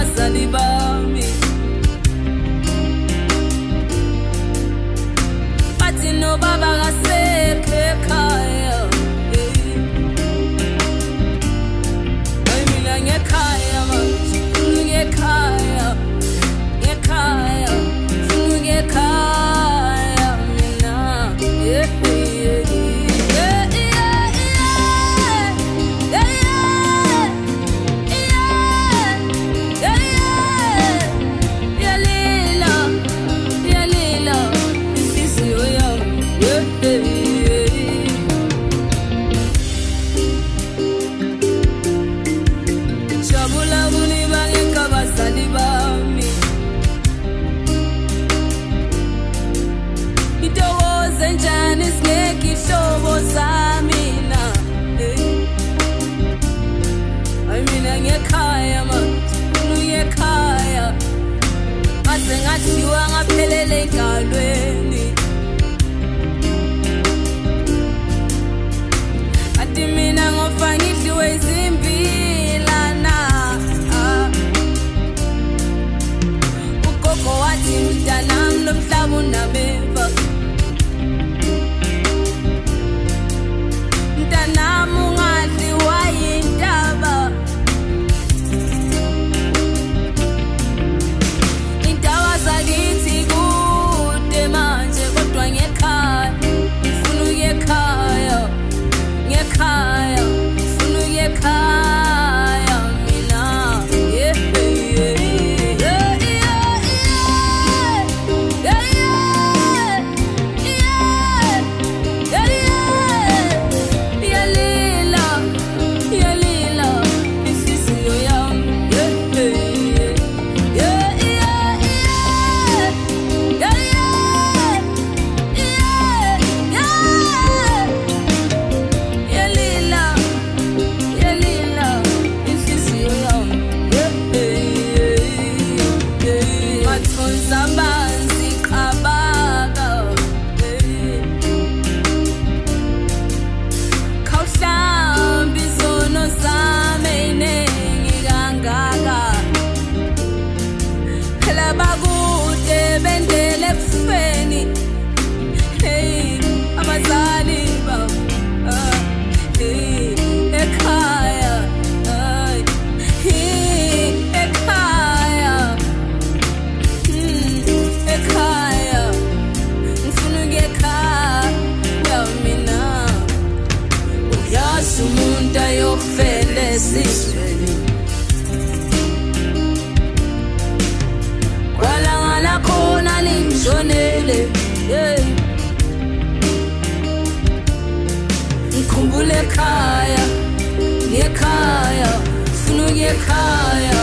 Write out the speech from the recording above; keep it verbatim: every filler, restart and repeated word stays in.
abazali bami bathi no baba kasekho ekhaya hey mina ngekhaya manje ngekhaya ngekhaya ngekhaya mina yeah ngathiwa ngaphelele engalweni athi mina ngofa ngidliwe izimbilana ugogo wathi mntanami lomhlaba unameva mntanami ungadliwa yintaba Ekhaya, funu ekhaya mina yeah yeah yeah yeah yeah yeah lila yeah lila isisiyo yam yeah yeah yeah yeah Ekhaya, ekhaya, funu ekhaya.